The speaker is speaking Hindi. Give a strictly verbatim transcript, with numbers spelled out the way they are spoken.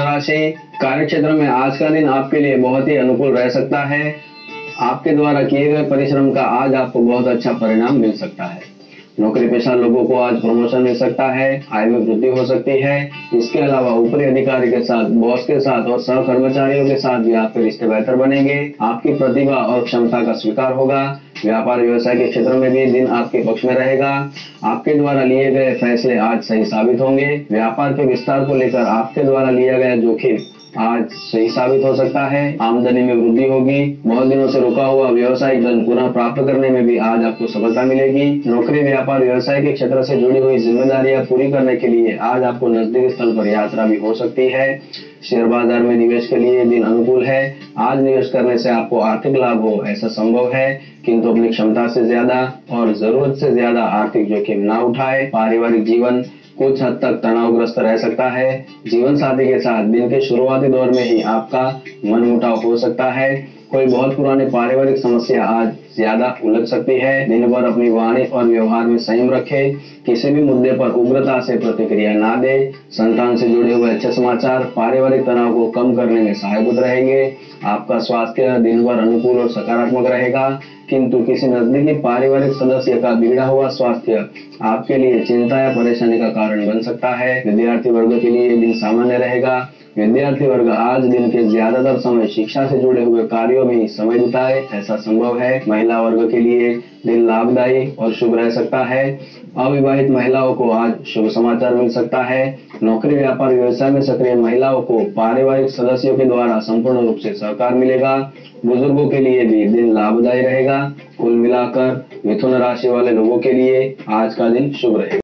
राशि, कार्य क्षेत्र में आज का दिन आपके लिए बहुत ही अनुकूल रह सकता है। आपके द्वारा किए गए परिश्रम का आज आपको बहुत अच्छा परिणाम मिल सकता है। नौकरी पेशा लोगों को आज प्रमोशन मिल सकता है, आय में वृद्धि हो सकती है। इसके अलावा ऊपरी अधिकारी के साथ, बॉस के साथ और सहकर्मचारियों के साथ भी आपके रिश्ते बेहतर बनेंगे। आपकी प्रतिभा और क्षमता का स्वीकार होगा। व्यापार व्यवसाय के क्षेत्र में भी दिन आपके पक्ष में रहेगा। आपके द्वारा लिए गए फैसले आज सही साबित होंगे। व्यापार के विस्तार को लेकर आपके द्वारा लिया गया जोखिम आज सही साबित हो सकता है। आमदनी में वृद्धि होगी। बहुत दिनों से रुका हुआ व्यवसायिक धन पुनः प्राप्त करने में भी आज आपको सफलता मिलेगी। नौकरी, व्यापार, व्यवसाय के क्षेत्र से जुड़ी हुई जिम्मेदारियां पूरी करने के लिए आज आपको नजदीकी स्थल पर यात्रा भी हो सकती है। शेयर बाजार में निवेश के लिए दिन अनुकूल है। आज निवेश करने से आपको आर्थिक लाभ हो ऐसा संभव है, किंतु अपनी क्षमता से ज्यादा और जरूरत से ज्यादा आर्थिक जोखिम ना उठाए। पारिवारिक जीवन कुछ हद तक तनावग्रस्त रह सकता है। जीवन साथी के साथ दिन के शुरुआती दौर में ही आपका मनमुटाव हो सकता है। कोई बहुत पुरानी पारिवारिक समस्या आज ज्यादा उलझ सकती है। दिन भर अपनी वाणी और व्यवहार में संयम रखें। किसी भी मुद्दे पर उग्रता से प्रतिक्रिया ना दे। संतान से जुड़े हुए अच्छे समाचार पारिवारिक तनाव को कम करने में सहायक रहेंगे। आपका स्वास्थ्य दिन भर अनुकूल और सकारात्मक रहेगा, किंतु किसी नजदीकी पारिवारिक सदस्य का बिगड़ा हुआ स्वास्थ्य आपके लिए चिंता या परेशानी का कारण बन सकता है। विद्यार्थी वर्ग के लिए दिन सामान्य रहेगा। विद्यार्थी वर्ग आज दिन के ज्यादातर समय शिक्षा से जुड़े हुए कार्यों में ही समय बिताए ऐसा संभव है। महिला वर्ग के लिए दिन लाभदायी और शुभ रह सकता है। अविवाहित महिलाओं को आज शुभ समाचार मिल सकता है। नौकरी, व्यापार, व्यवसाय में सक्रिय महिलाओं को पारिवारिक सदस्यों के द्वारा संपूर्ण रूप से सहकार मिलेगा। बुजुर्गों के लिए भी दिन लाभदायी रहेगा। कुल मिलाकर मिथुन राशि वाले लोगों के लिए आज का दिन शुभ रहेगा।